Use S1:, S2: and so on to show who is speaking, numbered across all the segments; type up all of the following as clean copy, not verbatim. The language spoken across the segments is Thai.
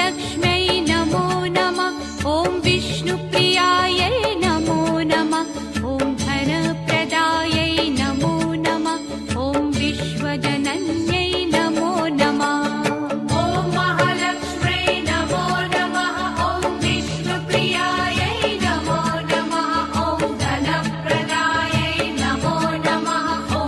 S1: महालक्ष्म्यै नमो नमः ॐ विष्णुप्रियायै नमो नमः ॐ धनप्रदायै नमो नमः ॐ विश्वजनन्यै नमो नमः ॐ महालक्ष्म्यै नमो नमः ॐ विष्णुप्रियायै नमो नमः ॐ धनप्रदायै नमो नमः ॐ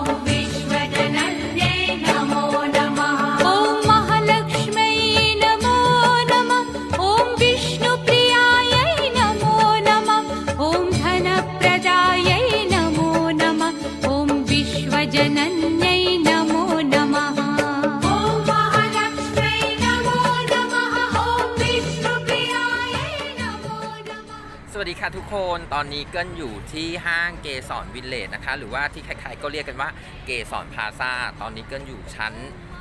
S1: विश्वजनन्यै नमो नमः ॐ महालक्ष्म्यै नमो नमः ॐ विष्णुप्रियायै नमो नमः ॐ धनप्रदायै नमो नमः ॐ विश्वजनन्यै नमो नमः ॐ महालक्ष्म्यै नमो नमः ॐ विष्णुप्रियायै नमो नमः
S2: สวัสดีค่ะทุกคนตอนนี้เกิ้ลอยู่ที่ห้างเกสรวิลเลจนะคะหรือว่าที่ใครๆก็เรียกกันว่าเกสรพลาซ่าตอนนี้เกิ้ลอยู่ชั้น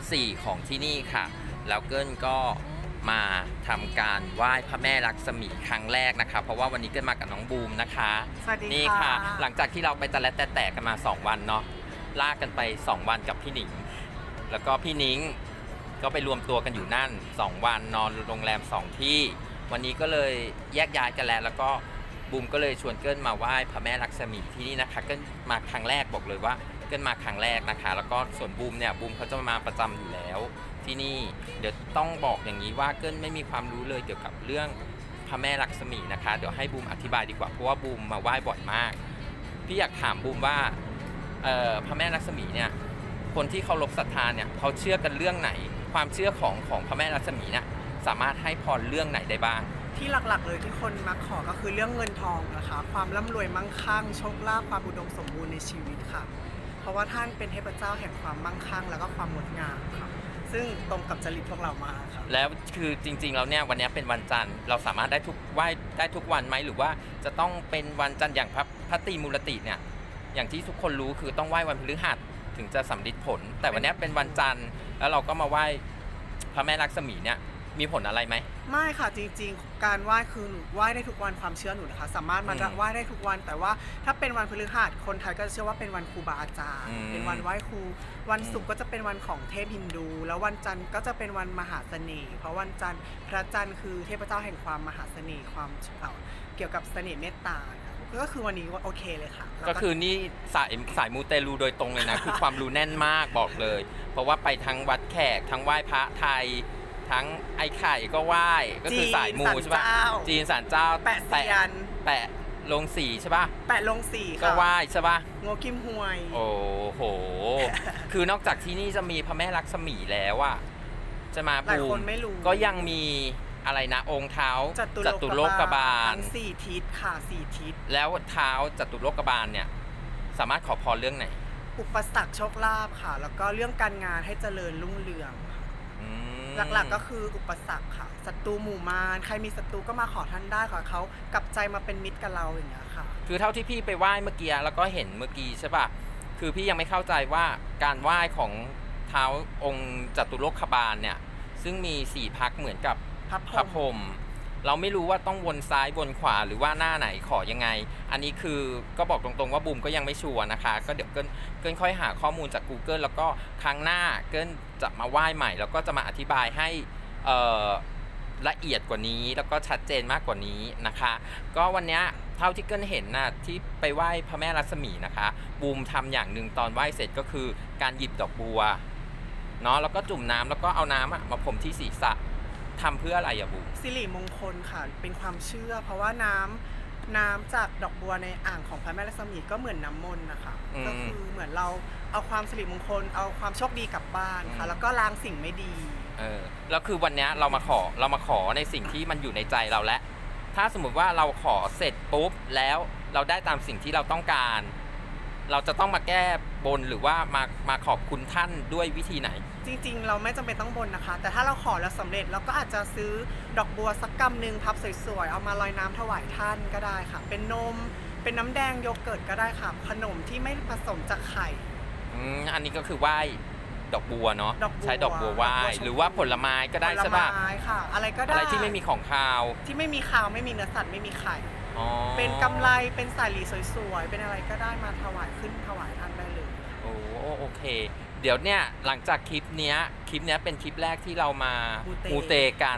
S2: 4ของที่นี่ค่ะแล้วเกิ้ลก็มาทำการไหว้พระแม่ลักษมีครั้งแรกนะคะเพราะว่าวันนี้เกิ้ลมากับน้องบูมนะคะ
S3: สวัสดีค่ะ
S2: นี่ค่ะหลังจากที่เราไปตะและแตกกันมา2วันเนาะลากกันไป2วันกับพี่หนิงแล้วก็พี่นิ้งก็ไปรวมตัวกันอยู่นั่น2วันนอนโรงแรม2ที่วันนี้ก็เลยแยกย้ายกันแล้วก็บูมก็เลยชวนเกิ้ลมาไหว้พระแม่ลักษมีที่นี่นะคะเกิ้ลมาครั้งแรกบอกเลยว่าเกิ้ลมาครั้งแรกนะคะแล้วก็ส่วนบูมเนี่ยบูมเขาจะมาประจำอยู่แล้วที่นี่เดี๋ยวต้องบอกอย่างนี้ว่าเกิ้ลไม่มีความรู้เลยเกี่ยวกับเรื่องพระแม่ลักษมีนะคะเดี๋ยวให้บูมอธิบายดีกว่าเพราะว่าบูมมาไหว้บ่อยมากพี่อยากถามบูมว่าพระแม่ลักษมีเนี่ยคนที่เคารพศรัทธาเนี่ยเขาเชื่อกันเรื่องไหนความเชื่อของพระแม่ลักษมีเนี่ยสามารถให้พรเรื่องไหนได้บ้าง
S3: ที่หลักๆเลยที่คนมักขอก็คือเรื่องเงินทองนะคะความร่ำรวยมั่งคั่งโชคลาภความอุดมสมบูรณ์ในชีวิตค่ะเพราะว่าท่านเป็นเทพเจ้าแห่งความมั่งคั่งแล้วก็ความงดงามค่ะซึ่งตรงกับจริตพวกเรามาค่ะ
S2: แล้วคือจริงๆแล้วเนี่ยวันนี้เป็นวันจันทร์เราสามารถได้ไหว้ได้ทุกวันไหมหรือว่าจะต้องเป็นวันจันทร์อย่างพระตรีมูลติเนี่ยอย่างที่ทุกคนรู้คือต้องไหว้วันพฤหัสถึงจะสำลิดผลแต่วันนี้เป็นวันจันทร์แล้วเราก็มาไหว้พระแม่ลักษมีเนี่ยมีผลอะไรไหม
S3: ไม่ค่ะจริงๆการไหว้คือหนูไหว้ได้ทุกวันความเชื่อหนูนะคะสามารถมาไหว้ได้ทุกวันแต่ว่าถ้าเป็นวันพฤหัสคนไทยก็เชื่อว่าเป็นวันครูบาอาจารย์เป็นวันไหว้ครูวันศุกร์ก็จะเป็นวันของเทพฮินดูแล้ววันจันทร์ก็จะเป็นวันมหาเสน่ห์เพราะวันจันทร์พระจันทร์คือเทพเจ้าแห่งความมหาเสน่ห์ความเกี่ยวกับเสน่ห์เมตตาก็คือวันนี้โอเคเลยค่ะ
S2: ก็คือนี่สายมูเตลูโดยตรงเลยนะ คือความรู้แน่นมากบอกเลยเพราะว่าไปทั้งวัดแขกทั้งไหว้พระไทยทั้งไอ้ไข่ก็ไหว้ก็คือสายมูใช่ป่ะจีนศาลเจ้า
S3: แปะเซียน
S2: แปะลงสีใช่ป่ะ
S3: แปะลงสี
S2: ก็ไหว้ใช่ป่ะ
S3: โงกิมฮวย
S2: โอ้โห คือนอกจากที่นี่จะมีพระแม่ลักษมีแล้วอะจะมา
S3: หลายคนไม่รู้
S2: ก็ยังมีอะไรนะองค์เท้าจตุโลกบาล
S3: ทั้ง4ทิศค่ะ4ทิศ
S2: แล้วเท้าจตุโลกบาลเนี่ยสามารถขอพรเรื่องไหน
S3: อุปสรรคโชคลาภค่ะแล้วก็เรื่องการงานให้เจริญรุ่งเรืองหลักๆก็คืออุปสรรคค่ะศัตรูหมู่มารใครมีศัตรูก็มาขอท่านได้ขอเขากลับใจมาเป็นมิตรกับเราอย่างเงี้ยค่ะ
S2: คือเท่าที่พี่ไปไหว้เมื่อกี้แล้วก็เห็นเมื่อกี้ใช่ป่ะคือพี่ยังไม่เข้าใจว่าการไหว้ของเท้าองค์จตุโลกบาลเนี่ยซึ่งมี4พักเหมือนกับพระพรหมเราไม่รู้ว่าต้องวนซ้ายวนขวาหรือว่าหน้าไหนขอยังไงอันนี้คือก็บอกตรงๆว่าบูมก็ยังไม่ชัวร์นะคะก็เดี๋ยวเกินค่อยหาข้อมูลจาก Google แล้วก็ครั้งหน้าเกินจะมาไหว้ใหม่แล้วก็จะมาอธิบายให้ละเอียดกว่านี้แล้วก็ชัดเจนมากกว่านี้นะคะก็วันนี้เท่าที่เกินเห็นนะที่ไปไหว้พระแม่ลักษมีนะคะบูมทำอย่างหนึ่งตอนไหว้เสร็จก็คือการหยิบดอกบัวเนาะแล้วก็จุ่มน้ำแล้วก็เอาน้ำมาพรมที่ศีรษะทำเพื่ออะไรอะบู
S3: สิริมงคลค่ะเป็นความเชื่อเพราะว่าน้ำจากดอกบัวในอ่างของพระแม่ลักษมีก็เหมือนน้ำมนต์นะคะก็คือเหมือนเราเอาความสิริมงคลเอาความโชคดีกลับบ้านค่ะแล้วก็ล้างสิ่งไม่ดี
S2: แล้วคือวันนี้เรามาขอในสิ่งที่มันอยู่ในใจเราแล้วถ้าสมมุติว่าเราขอเสร็จปุ๊บแล้วเราได้ตามสิ่งที่เราต้องการเราจะต้องมาแก้บนหรือว่ามาขอบคุณท่านด้วยวิธีไหน
S3: จริงๆเราไม่จำเป็นต้องบนนะคะแต่ถ้าเราขอแล้วสำเร็จเราก็อาจจะซื้อดอกบัวสักกำหนึ่งพับสวยๆเอามาลอยน้ำถวายท่านก็ได้ค่ะเป็นนมเป็นน้ำแดงโยเกิร์ตก็ได้ค่ะขนมที่ไม่ผสมจากไข่
S2: อันนี้ก็คือไหว้ดอกบัวเนาะใช้ดอกบัวไหว้หรือว่าผลไม้ก็ได้ใช่ป่ะ
S3: ผลไม้ค่ะอะไรก็ได้
S2: อะไรที่ไม่มีของคาว
S3: ที่ไม่มีคาวไม่มีเนื้อสัตว์ไม่มีไข่เป็นกำไรเป็นสายหลีสวยๆเป็นอะไรก็ได้มาถวายขึ้นถวายท่านได้เลย
S2: โอเคเดี๋ยวเนี่ยหลังจากคลิปเนี้ยเป็นคลิปแรกที่เรามามูเตกัน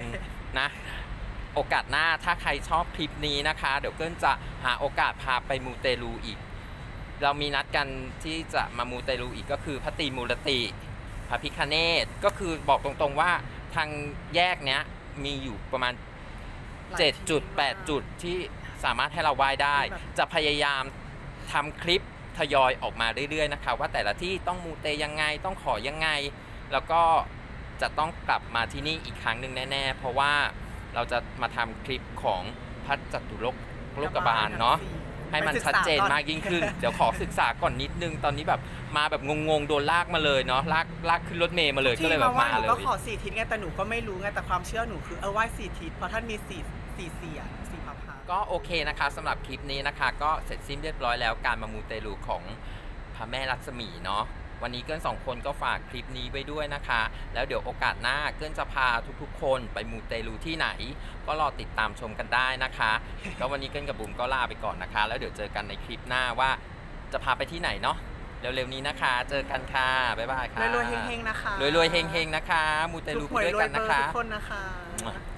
S2: นะโอกาสหน้าถ้าใครชอบคลิปนี้นะคะเดี๋ยวเกิ้ลจะหาโอกาสพาไปมูเตลูอีกเรามีนัดกันที่จะมามูเตลูอีกก็คือพระตรีมูรติพระพิฆเนศก็คือบอกตรงๆว่าทางแยกเนี้ยมีอยู่ประมาณ7 จุด 8 จุดที่สามารถให้เราไหว้ได้จะพยายามทำคลิปทยอยออกมาเรื่อยๆนะคะว่าแต่ละที่ต้องมูเตยังไงต้องขอยังไงแล้วก็จะต้องกลับมาที่นี่อีกครั้งหนึ่งแน่ๆเพราะว่าเราจะมาทำคลิปของพระจตุโลกบาลเนาะให้มันชัดเจนมากยิ่งขึ้น เดี๋ยวขอศึกษาก่อนนิดนึงตอนนี้แบบมาแบบงงๆโดนลากมาเลยเนาะลากขึ้นรถเมล์มาเลยก็เลยแบบมาเลย
S3: ก็ขอ4 ทิศไงแต่หนูก็ไม่รู้ไงแต่ความเชื่อหนูคือไหว้4 ทิศเพราะท่านมี4 เสียง4 พระพักตร์
S2: ก็โอเคนะคะสำหรับคลิปนี้นะคะก็เสร็จสิ้นเรียบร้อยแล้วการมามูเตลูของพระแม่ลักษมีเนาะวันนี้เกิ้ล2 คนก็ฝากคลิปนี้ไว้ด้วยนะคะแล้วเดี๋ยวโอกาสหน้าเกิ้ลจะพาทุกๆคนไปมูเตลูที่ไหนก็รอติดตามชมกันได้นะคะก็วันนี้เกิ้ลกับบุ๋มก็ลาไปก่อนนะคะแล้วเดี๋ยวเจอกันในคลิปหน้าว่าจะพาไปที่ไหนเนาะเร็วๆนี้นะคะเจอกันค่ะบ๊ายบายค่ะ
S3: รวยๆเฮงๆนะคะ
S2: รวยๆเฮงๆนะคะมูเตลูไปด้วยกันนะคะ
S3: ทุกคนนะคะ